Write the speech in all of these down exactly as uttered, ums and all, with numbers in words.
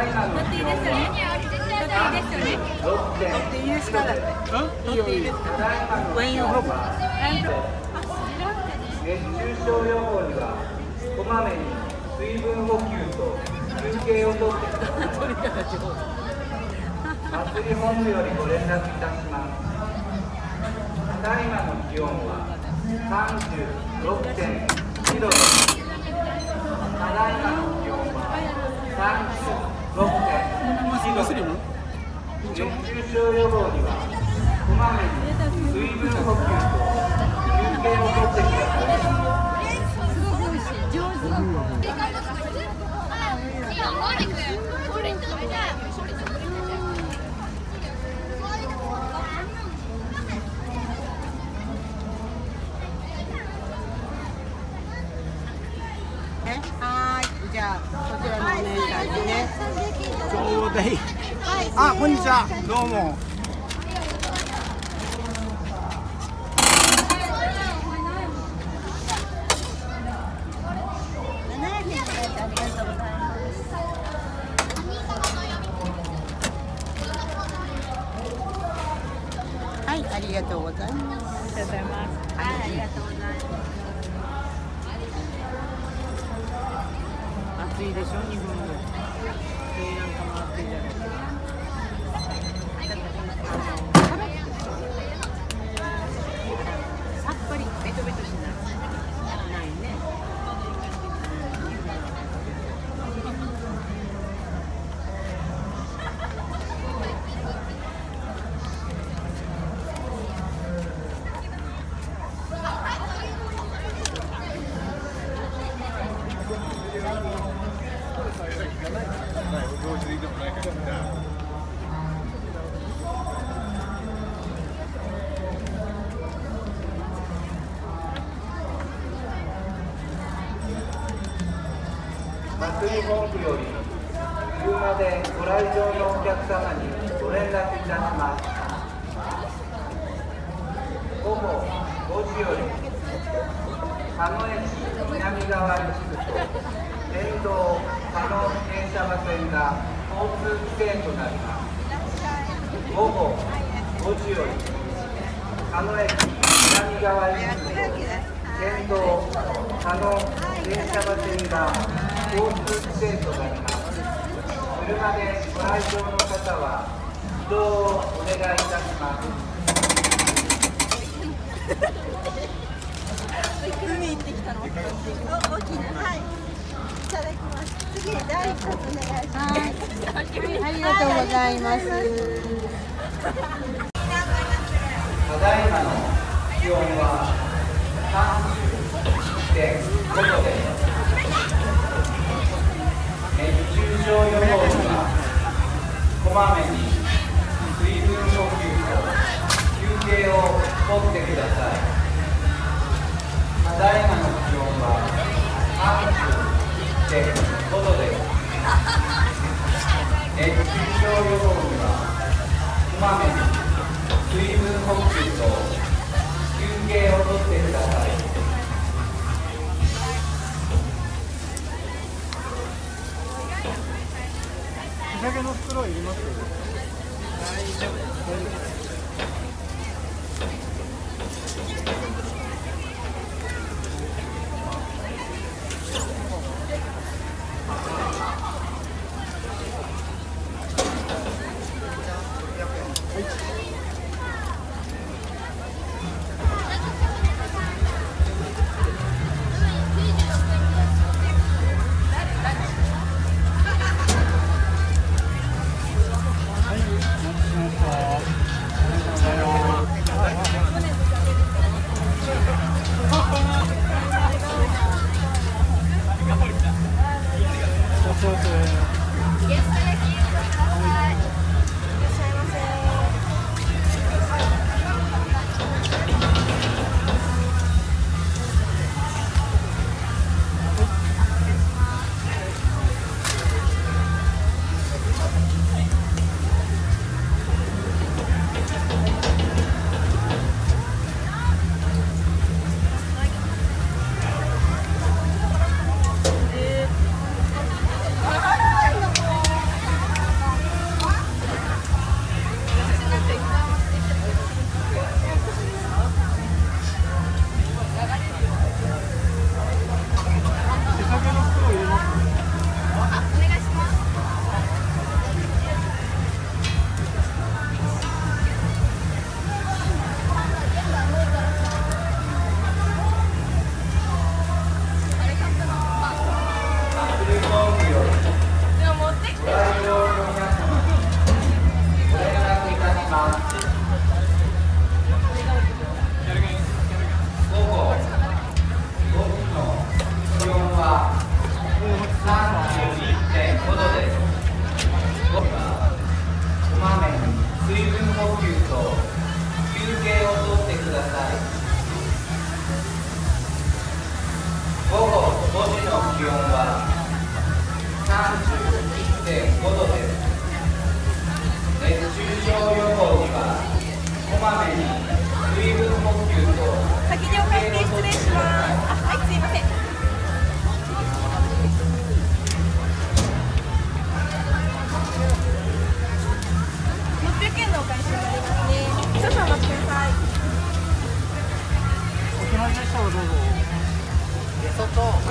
いまの気温はさんじゅうろくてんいちどです。ただいまの気温は熱中症予防にはこまめに水分補給と休憩をとってください。祭り本部よりご連絡いたします。ただいまの気温はさんじゅうろくてんにどです。ただいまの気温はさんじゅうろくてんいちどです。熱中症予防にはこまめに水分補給と休憩をとってください。 はい、じゃあこちらのお姉さんにね。 ちょうだい。あ、こんにちは。どうも。 はい、ありがとうございます。 ありがとうございます。 はい、ありがとうございます。 暑いでしょ、日本も。スリランカも暑いじゃないですか。さっぱりベトベトしないね。 祭り本部より車でご来場のお客様にご連絡いたします。午後ごじより佐野駅南側一部と電動佐野電車場線が交通規制となります。午後ごじより佐野駅南側一部と電動佐野電車場線が交通規制となります。車でご来場の方は移動をお願いいたします。 海行ってきたの。大きな。はい。いただきます。次第一つお願いします。 はい、ありがとうございます。 ただいまの気温はさんじゅういちてんごどです。熱中症予防にはこまめに水分補給と休憩をとってください。ただいまの気温はさんじゅういってんごどです。熱中症予防にはこまめに水分補給と休憩をとってください。 手提げの袋いります？ 大丈夫。 気温はさんじゅういってんごどです。熱中症予防にはこまめに水分補給と先にお会計失礼します。あ、はい、すいません。ろっぴゃくえんのお返しになりますね。少々お待ちください。 お決まりでしたらどうぞ。ゲソと、はい。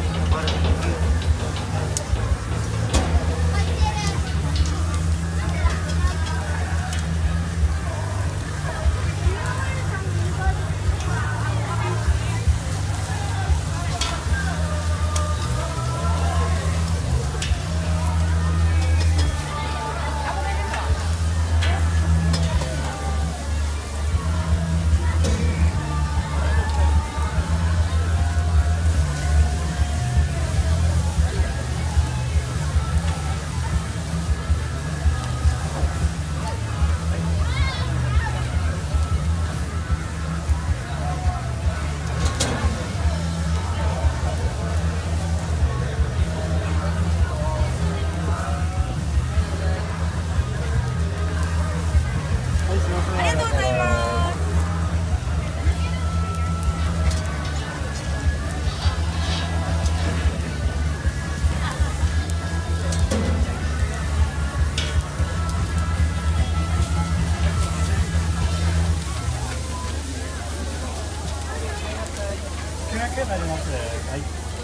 になります。はい。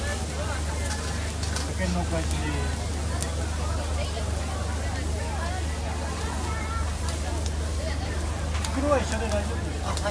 保険のお返しです。袋は一緒で大丈夫ですか？あ、はい。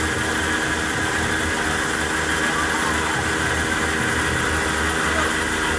お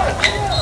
ます。